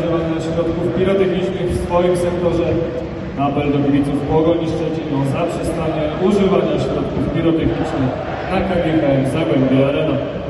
używania środków pirotechnicznych w swoim sektorze. Apel do kibiców Pogoni Szczecin o zaprzestanie używania środków pirotechnicznych na KGHM Zagłębie Arena.